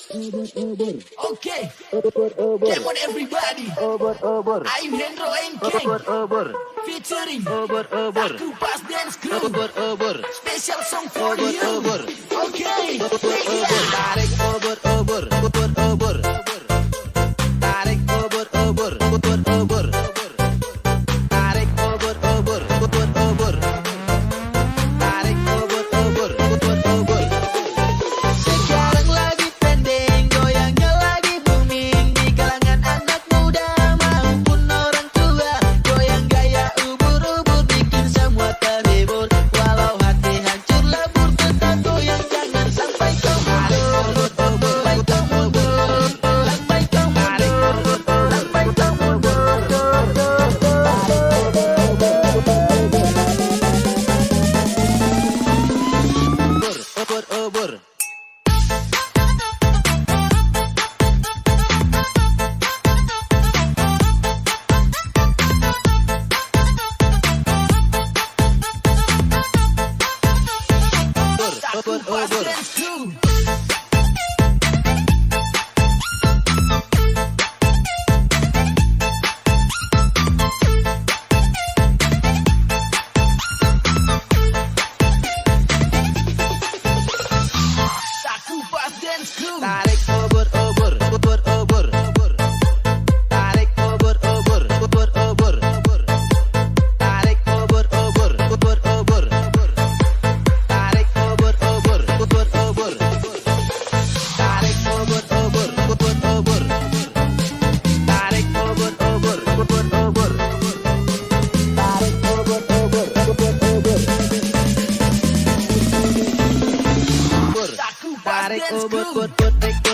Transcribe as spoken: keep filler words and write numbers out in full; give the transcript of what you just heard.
Okay, come on everybody. I'm Hendro and King, featuring Aku Pas Dance Crew. Special song for you. Okay, take it out. Tarik obor obor obor obor. Tarik obor obor obor obor. Tarik obor obor obor obor. Tarik obor obor obor obor. Sekarang lagi trending, goyangnya lagi booming di kalangan anak muda maupun orang tua. Goyang gaya ubur-ubur bikin semua terhibur. Walau hati hancur lebur, tetap goyang, jangan sampai kau mundur. Sampai kau mundur, sampai kau mundur, sampai kau mundur. Obor, obor, obor. Aku Pas Dance Crew. Aku Pas Dance Crew. Tarik obor obor obor obor obor. Tarik obor obor obor obor obor. Tarik obor obor obor obor obor. Tarik obor obor obor obor. Tarik obor obor obor obor. Tarik obor obor obor obor. Tarik obor obor obor obor. Aku Pas Tarik Dance obor Crew. obor obor.